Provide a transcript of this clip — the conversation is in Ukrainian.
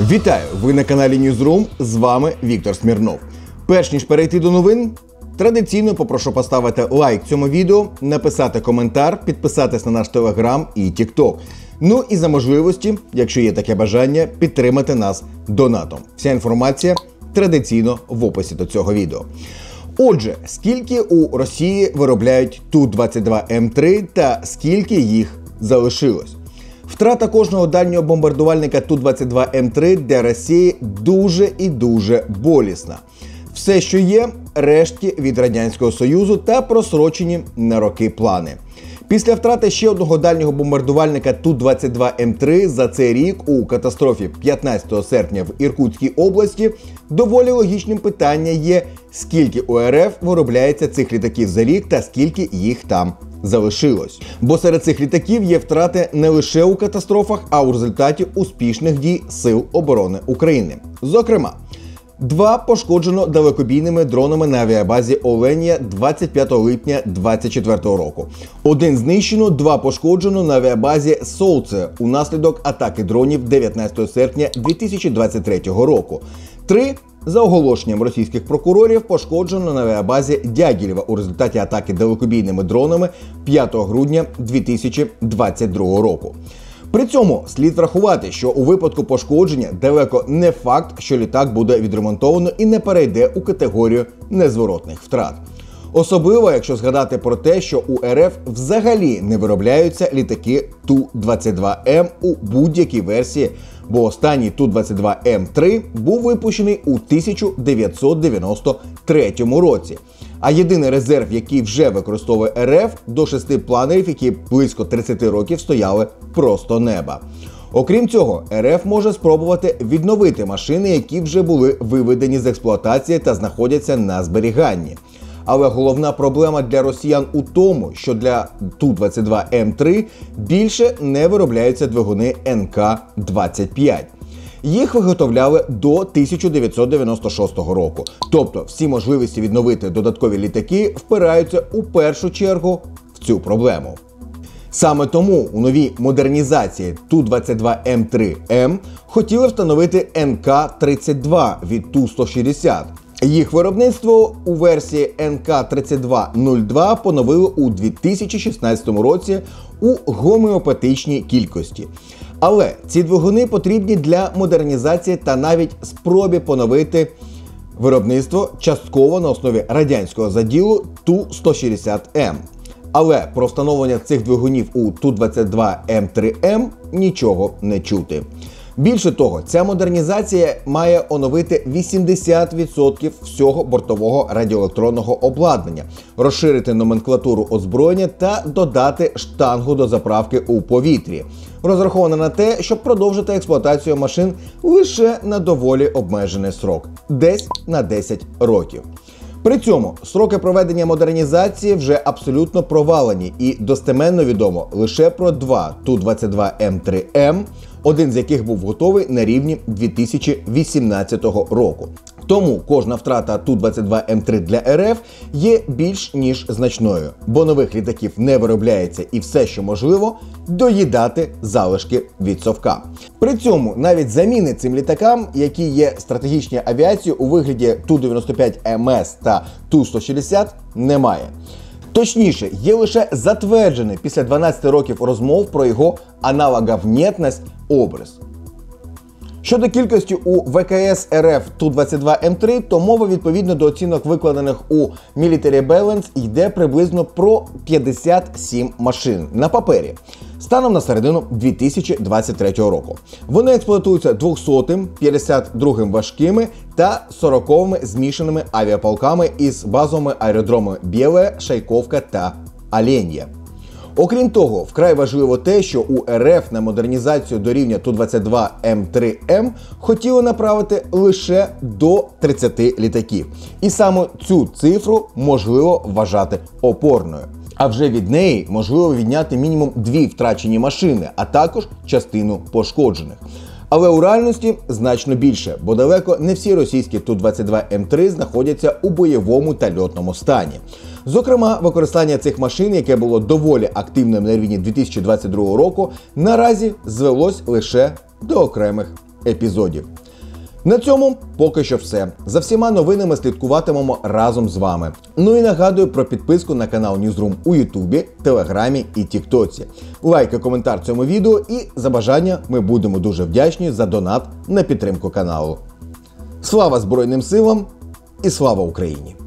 Вітаю! Ви на каналі Newsroom, з вами Віктор Смірнов. Перш ніж перейти до новин, традиційно попрошу поставити лайк цьому відео, написати коментар, підписатись на наш Телеграм і Тікток. Ну і за можливості, якщо є таке бажання, підтримати нас донатом. Вся інформація традиційно в описі до цього відео. Отже, скільки у Росії виробляють Ту-22М3 та скільки їх залишилось? Втрата кожного дальнього бомбардувальника Ту-22М3 для Росії дуже і дуже болісна. Все, що є, рештки від Радянського Союзу та просрочені на роки плани. Після втрати ще одного дальнього бомбардувальника Ту-22М3 за цей рік у катастрофі 15 серпня в Іркутській області доволі логічним питання є, скільки у РФ виробляється цих літаків за рік та скільки їх там залишилось. Бо серед цих літаків є втрати не лише у катастрофах, а у результаті успішних дій Сил оборони України. Зокрема, 2 пошкоджено далекобійними дронами на авіабазі Оленя 25 липня 2024 року. 1 знищено, 2 пошкоджено на авіабазі Солце унаслідок атаки дронів 19 серпня 2023 року. 3 за оголошенням російських прокурорів, пошкоджено на авіабазі Дягілєва у результаті атаки далекобійними дронами 5 грудня 2022 року. При цьому слід врахувати, що у випадку пошкодження далеко не факт, що літак буде відремонтовано і не перейде у категорію незворотних втрат. Особливо, якщо згадати про те, що у РФ взагалі не виробляються літаки Ту-22М у будь-якій версії, бо останній Ту-22М3 був випущений у 1993 році. А єдиний резерв, який вже використовує РФ, до 6 планерів, які близько 30 років стояли просто неба. Окрім цього, РФ може спробувати відновити машини, які вже були виведені з експлуатації та знаходяться на зберіганні. Але головна проблема для росіян у тому, що для Ту-22М3 більше не виробляються двигуни НК-25. Їх виготовляли до 1996 року. Тобто всі можливості відновити додаткові літаки впираються у першу чергу в цю проблему. Саме тому у новій модернізації Ту-22М3М хотіли встановити НК-32 від Ту-160. Їх виробництво у версії НК-3202 поновили у 2016 році у гомеопатичній кількості. Але ці двигуни потрібні для модернізації та навіть спробі поновити виробництво частково на основі радянського заділу Ту-160М. Але про встановлення цих двигунів у Ту-22М3М нічого не чути. Більше того, ця модернізація має оновити 80% всього бортового радіоелектронного обладнання, розширити номенклатуру озброєння та додати штангу до заправки у повітрі. Розрахована на те, щоб продовжити експлуатацію машин лише на доволі обмежений срок – десь на 10 років. При цьому строки проведення модернізації вже абсолютно провалені і достеменно відомо лише про 2 Ту-22М3М, один з яких був готовий на рівні 2018 року. Тому кожна втрата Ту-22М3 для РФ є більш ніж значною, бо нових літаків не виробляється і все, що можливо, доїдати залишки від совка. При цьому навіть заміни цим літакам, які є стратегічною авіацією у вигляді Ту-95МС та Ту-160, немає. Точніше, є лише затверджений після 12 років розмов про його аналоговнєтність образ. Щодо кількості у ВКС РФ Ту-22М3, то мова відповідно до оцінок, викладених у Military Balance, йде приблизно про 57 машин на папері станом на середину 2023 року. Вони експлуатуються 200-м, 52-м важкими та 40-ми змішаними авіаполками із базовими аеродромами Біле, Шайковка та Оленя. Окрім того, вкрай важливо те, що у РФ на модернізацію до рівня Ту-22М3М хотіли направити лише до 30 літаків. І саме цю цифру можливо вважати опорною. А вже від неї можливо відняти мінімум 2 втрачені машини, а також частину пошкоджених. Але у реальності значно більше, бо далеко не всі російські Ту-22М3 знаходяться у бойовому та льотному стані. Зокрема, використання цих машин, яке було доволі активним на рівні 2022 року, наразі звелось лише до окремих епізодів. На цьому поки що все. За всіма новинами слідкуватимемо разом з вами. Ну і нагадую про підписку на канал Newsroom у Ютубі, Телеграмі і Тіктоці. Лайк і коментар цьому відео і за бажання ми будемо дуже вдячні за донат на підтримку каналу. Слава Збройним силам і слава Україні!